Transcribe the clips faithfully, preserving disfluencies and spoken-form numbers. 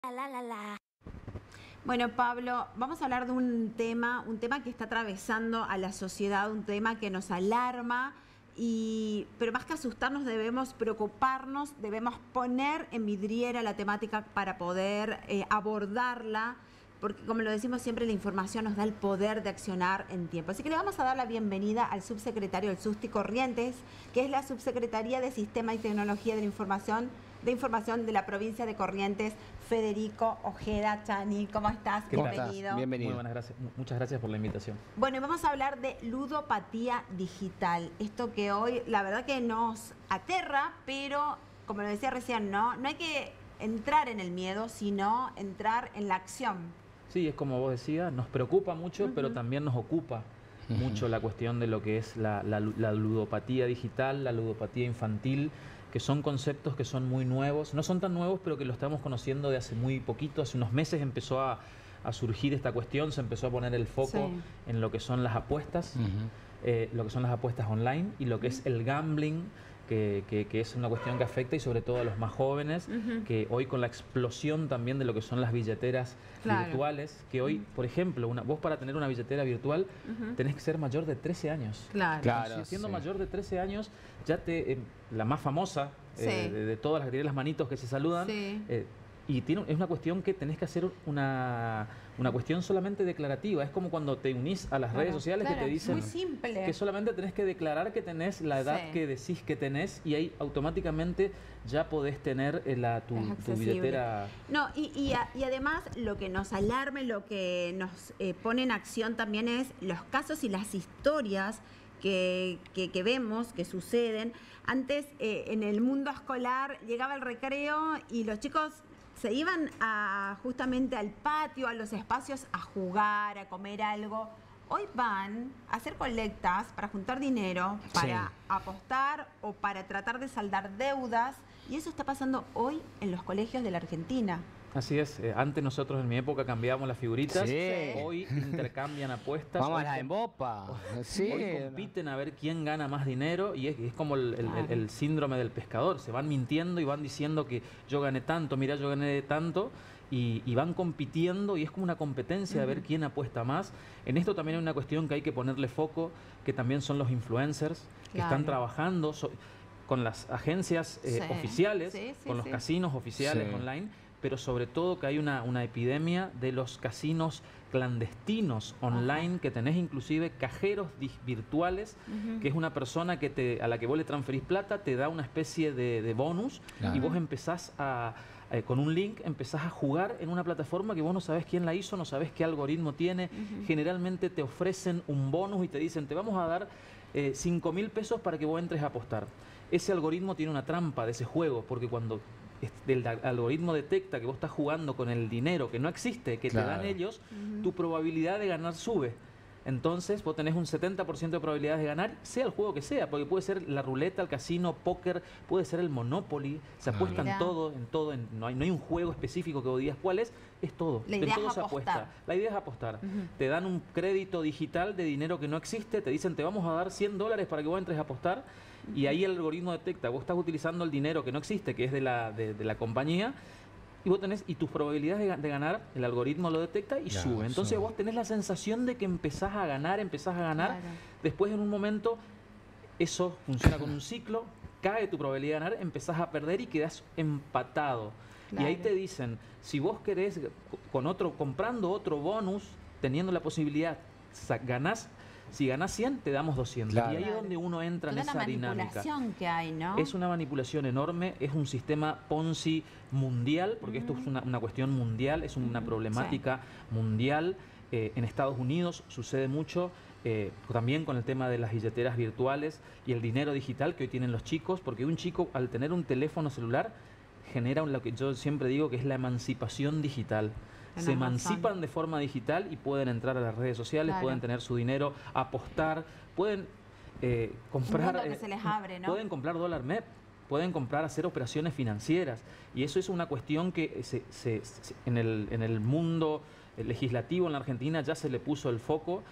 La, la, la. Bueno, Pablo, vamos a hablar de un tema, un tema que está atravesando a la sociedad, un tema que nos alarma, y, pero más que asustarnos debemos preocuparnos, debemos poner en vidriera la temática para poder eh, abordarla, porque como lo decimos siempre, la información nos da el poder de accionar en tiempo. Así que le vamos a dar la bienvenida al subsecretario del SUSTI Corrientes, que es la Subsecretaría de Sistema y Tecnología de la Información de Información de la provincia de Corrientes, Federico Ojeda Chani. ¿Cómo estás? ¿Qué Bienvenido. Estás? Bienvenido. Muy buenas gracias. Muchas gracias por la invitación. Bueno, y vamos a hablar de ludopatía digital. Esto que hoy, la verdad que nos aterra, pero como lo decía recién, no, no hay que entrar en el miedo, sino entrar en la acción. Sí, es como vos decías, nos preocupa mucho, uh-huh. pero también nos ocupa uh-huh. mucho la cuestión de lo que es la, la, la ludopatía digital, la ludopatía infantil, que son conceptos que son muy nuevos, no son tan nuevos, pero que lo estamos conociendo de hace muy poquito. Hace unos meses empezó a, a surgir esta cuestión, se empezó a poner el foco sí. en lo que son las apuestas, uh-huh. eh, lo que son las apuestas online y lo que uh-huh. es el gambling, que, que, que es una cuestión que afecta y sobre todo a los más jóvenes, uh-huh. que hoy con la explosión también de lo que son las billeteras claro. virtuales, que hoy, uh-huh. por ejemplo, una, vos para tener una billetera virtual uh-huh. tenés que ser mayor de trece años. Claro. claro siendo sí. mayor de trece años, ya te, eh, la más famosa sí. eh, de, de todas las que tienen las manitos que se saludan, sí. eh, y tiene, es una cuestión que tenés que hacer una, una cuestión solamente declarativa. Es como cuando te unís a las claro, redes sociales claro, que te dicen muy simple. que solamente tenés que declarar que tenés la edad sí. que decís que tenés y ahí automáticamente ya podés tener la, tu, tu billetera. No, y, y, a, y además lo que nos alarma, lo que nos eh, pone en acción también es los casos y las historias Que, que, que vemos, que suceden. Antes, eh, en el mundo escolar, llegaba el recreo y los chicos se iban a, justamente al patio, a los espacios, a jugar, a comer algo. Hoy van a hacer colectas para juntar dinero, para sí. apostar o para tratar de saldar deudas. Y eso está pasando hoy en los colegios de la Argentina. Así es, eh, antes nosotros en mi época cambiábamos las figuritas, sí. hoy intercambian apuestas. Vamos a la embopa. Hoy, sí. hoy compiten a ver quién gana más dinero y es, es como el, el, el, el síndrome del pescador, se van mintiendo y van diciendo que yo gané tanto, mira yo gané tanto y, y van compitiendo y es como una competencia uh-huh. de ver quién apuesta más. En esto también hay una cuestión que hay que ponerle foco, que también son los influencers claro. que están trabajando so, con las agencias eh, sí. oficiales, sí, sí, con los sí. casinos oficiales sí. online, pero sobre todo que hay una, una epidemia de los casinos clandestinos online, Ajá. que tenés inclusive cajeros virtuales, uh-huh. que es una persona que te, a la que vos le transferís plata, te da una especie de, de bonus claro. y vos empezás a, eh, con un link, empezás a jugar en una plataforma que vos no sabés quién la hizo, no sabés qué algoritmo tiene, uh-huh. generalmente te ofrecen un bonus y te dicen, te vamos a dar eh, cinco mil pesos para que vos entres a apostar. Ese algoritmo tiene una trampa de ese juego, porque cuando el algoritmo detecta que vos estás jugando con el dinero que no existe, que claro. te dan ellos, uh-huh. tu probabilidad de ganar sube. Entonces vos tenés un setenta por ciento de probabilidades de ganar, sea el juego que sea, porque puede ser la ruleta, el casino, póker, puede ser el Monopoly, se apuesta en todo, en todo, en, no, hay, no hay un juego específico que vos digas cuál es, es todo, la idea en todo es se apostar. apuesta. La idea es apostar. Uh-huh. Te dan un crédito digital de dinero que no existe, te dicen te vamos a dar cien dólares para que vos entres a apostar, uh-huh. y ahí el algoritmo detecta, vos estás utilizando el dinero que no existe, que es de la, de, de la compañía, y vos tenés, y tus probabilidades de, de ganar, el algoritmo lo detecta y claro, sube. Entonces sube. Vos tenés la sensación de que empezás a ganar, empezás a ganar. Claro. Después en un momento, eso funciona con un ciclo, cae tu probabilidad de ganar, empezás a perder y quedás empatado. Claro. Y ahí te dicen, si vos querés, con otro, comprando otro bonus, teniendo la posibilidad, ganás. Si ganás cien, te damos doscientos. Claro. Y ahí es donde uno entra Toda en esa la dinámica. manipulación que hay, ¿no? Es una manipulación enorme, es un sistema Ponzi mundial, porque uh-huh. esto es una, una cuestión mundial, es una uh-huh. problemática sí. mundial. Eh, en Estados Unidos sucede mucho, eh, también con el tema de las billeteras virtuales y el dinero digital que hoy tienen los chicos, porque un chico al tener un teléfono celular genera lo que yo siempre digo que es la emancipación digital. Tenemos se emancipan razón. de forma digital y pueden entrar a las redes sociales, claro. pueden tener su dinero, apostar, pueden eh, comprar, que se les abre, ¿no? pueden comprar dólar M E P, pueden comprar, hacer operaciones financieras y eso es una cuestión que se, se, se, en, el, en el mundo legislativo en la Argentina ya se le puso el foco. En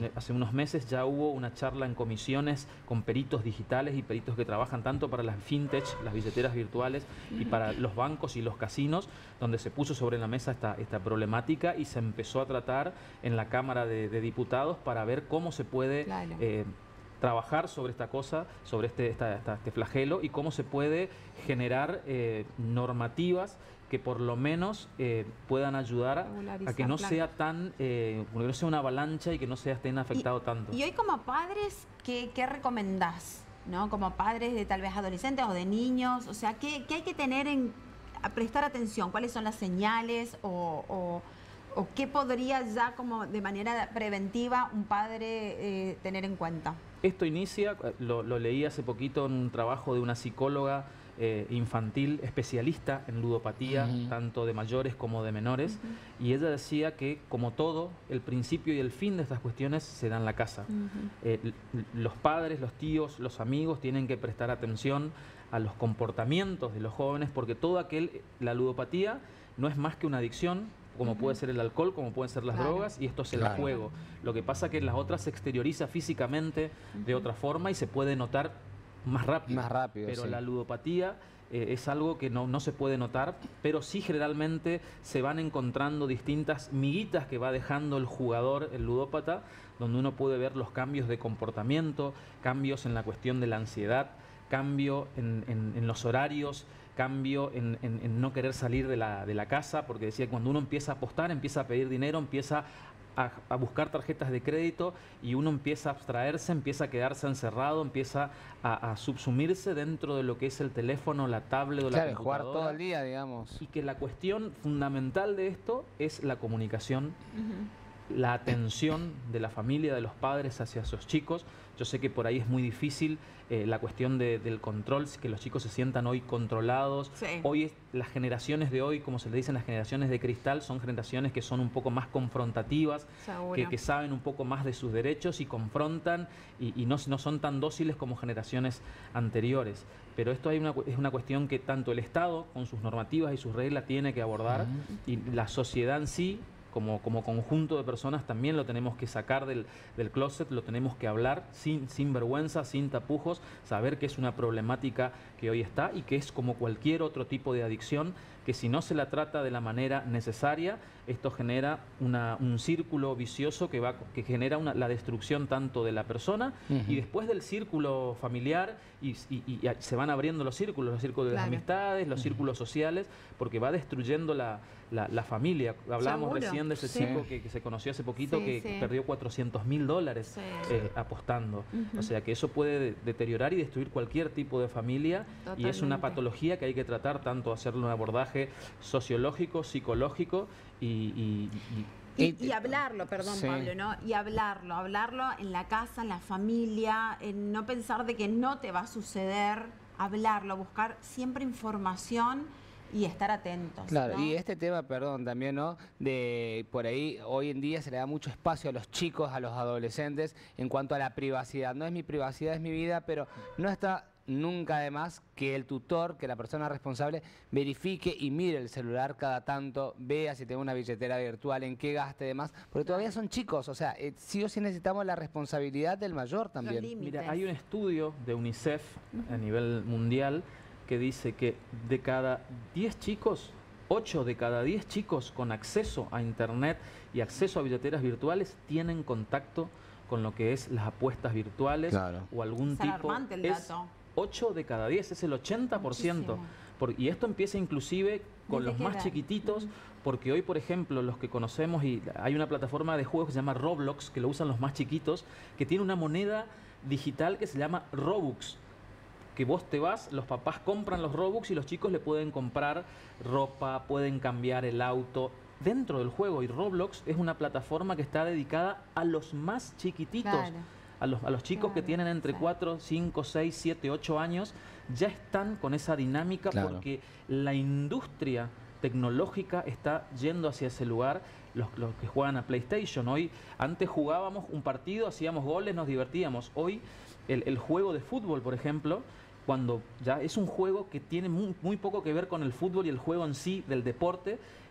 hace, hace unos meses ya hubo una charla en comisiones con peritos digitales y peritos que trabajan tanto para las fintech, las billeteras virtuales, y para los bancos y los casinos, donde se puso sobre la mesa esta, esta problemática y se empezó a tratar en la Cámara de, de Diputados para ver cómo se puede Claro. eh, trabajar sobre esta cosa, sobre este, esta, esta, este flagelo, y cómo se puede generar eh, normativas que por lo menos eh, puedan ayudar a, a que no claro. sea tan, eh, que no sea una avalancha y que no sea estén afectado y, tanto. Y hoy como padres, ¿qué, qué recomendás? ¿No? Como padres de tal vez adolescentes o de niños, o sea, ¿qué, qué hay que tener en, a prestar atención? ¿Cuáles son las señales o, o, o qué podría ya como de manera preventiva un padre eh, tener en cuenta? Esto inicia, lo, lo leí hace poquito en un trabajo de una psicóloga eh, infantil especialista en ludopatía, uh-huh. tanto de mayores como de menores, uh-huh. y ella decía que, como todo, el principio y el fin de estas cuestiones se da en la casa. Uh-huh. eh, los padres, los tíos, los amigos tienen que prestar atención a los comportamientos de los jóvenes, porque todo aquel, la ludopatía no es más que una adicción, como uh-huh. puede ser el alcohol, como pueden ser las claro. drogas, y esto es el claro. juego. Lo que pasa es que las otras se exterioriza físicamente uh-huh. de otra forma y se puede notar más rápido. Más rápido, pero sí. la ludopatía eh, es algo que no, no se puede notar, pero sí generalmente se van encontrando distintas miguitas que va dejando el jugador, el ludópata, donde uno puede ver los cambios de comportamiento, cambios en la cuestión de la ansiedad, cambio en, en, en los horarios, cambio en, en, en no querer salir de la, de la casa, porque decía que cuando uno empieza a apostar, empieza a pedir dinero, empieza a, a buscar tarjetas de crédito y uno empieza a abstraerse, empieza a quedarse encerrado, empieza a, a subsumirse dentro de lo que es el teléfono, la tablet o claro, la computadora. Jugar todo el día, digamos. Y que la cuestión fundamental de esto es la comunicación, uh-huh. la atención de la familia, de los padres hacia sus chicos. Yo sé que por ahí es muy difícil eh, la cuestión de, del control, que los chicos se sientan hoy controlados. Sí. Hoy, es, las generaciones de hoy, como se le dicen, las generaciones de cristal, son generaciones que son un poco más confrontativas, que, que saben un poco más de sus derechos y confrontan y, y no, no son tan dóciles como generaciones anteriores. Pero esto hay una, es una cuestión que tanto el Estado, con sus normativas y sus reglas, tiene que abordar, uh-huh. y la sociedad en sí, Como, como conjunto de personas, también lo tenemos que sacar del, del closet, lo tenemos que hablar sin, sin vergüenza, sin tapujos, saber que es una problemática que hoy está y que es como cualquier otro tipo de adicción, que si no se la trata de la manera necesaria, esto genera una, un círculo vicioso que, va, que genera una, la destrucción tanto de la persona uh-huh. y después del círculo familiar, y, y, y se van abriendo los círculos, los círculos de claro. las amistades, los uh-huh. círculos sociales, porque va destruyendo la, la, la familia. Hablábamos ¿Seguro? recién de ese sí. chico que, que se conoció hace poquito, sí, que, sí. que perdió cuatrocientos mil dólares sí. eh, apostando. Uh-huh. O sea que eso puede de, deteriorar y destruir cualquier tipo de familia. Totalmente. Y es una patología que hay que tratar, tanto hacerle un abordaje sociológico, psicológico y... y, y Y, y hablarlo, perdón sí. Pablo, ¿no? Y hablarlo, hablarlo en la casa, en la familia, en no pensar de que no te va a suceder, hablarlo, buscar siempre información y estar atentos. Claro, ¿no? Y este tema, perdón, también, ¿no? De por ahí, hoy en día se le da mucho espacio a los chicos, a los adolescentes, en cuanto a la privacidad. No es mi privacidad, es mi vida, pero no está nunca además que el tutor, que la persona responsable, verifique y mire el celular cada tanto, vea si tengo una billetera virtual, en qué gaste y demás, porque todavía son chicos, o sea, eh, sí o sí necesitamos la responsabilidad del mayor también. Mira, hay un estudio de UNICEF uh-huh. a nivel mundial que dice que de cada diez chicos, ocho de cada diez chicos con acceso a internet y acceso a billeteras virtuales tienen contacto con lo que es las apuestas virtuales claro. o algún es tipo. Alarmante el es dato. ocho de cada diez, es el ochenta por ciento. Por, y esto empieza inclusive con los más chiquititos, porque hoy, por ejemplo, los que conocemos, y hay una plataforma de juegos que se llama Roblox, que lo usan los más chiquitos, que tiene una moneda digital que se llama Robux, que vos te vas, los papás compran los Robux y los chicos le pueden comprar ropa, pueden cambiar el auto dentro del juego. Y Roblox es una plataforma que está dedicada a los más chiquititos. Claro. A los, a los chicos claro, que tienen entre cuatro, cinco, seis, siete, ocho años, ya están con esa dinámica claro. porque la industria tecnológica está yendo hacia ese lugar. Los, los que juegan a PlayStation, hoy, antes jugábamos un partido, hacíamos goles, nos divertíamos. Hoy el, el juego de fútbol, por ejemplo, cuando ya es un juego que tiene muy, muy poco que ver con el fútbol y el juego en sí del deporte,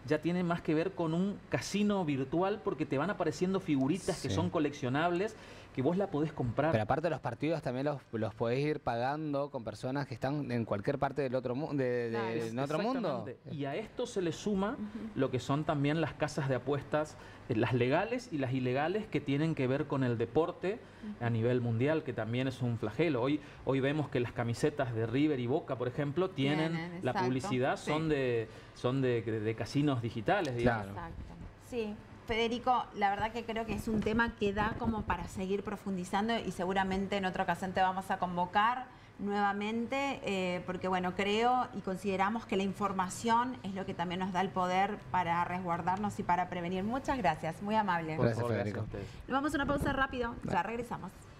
ya tiene más que ver con un casino virtual porque te van apareciendo figuritas Sí. que son coleccionables que vos la podés comprar. Pero aparte los partidos también los, los podés ir pagando con personas que están en cualquier parte del otro mundo, de, de- Claro. en otro mundo. Exactamente. Y a esto se le suma lo que son también las casas de apuestas, eh, las legales y las ilegales que tienen que ver con el deporte a nivel mundial, que también es un flagelo. Hoy, hoy vemos que las camisetas de River y Boca, por ejemplo, tienen Tienen, la exacto. publicidad, son Sí. de son de, de- de casinos digitales, digamos. Claro. Exacto. Sí, Federico, la verdad que creo que es un tema que da como para seguir profundizando y seguramente en otra ocasión te vamos a convocar nuevamente, eh, porque bueno, creo y consideramos que la información es lo que también nos da el poder para resguardarnos y para prevenir. Muchas gracias, muy amable. Por Gracias, favor, Federico. a ustedes. Nos vamos a una pausa rápido, ya regresamos.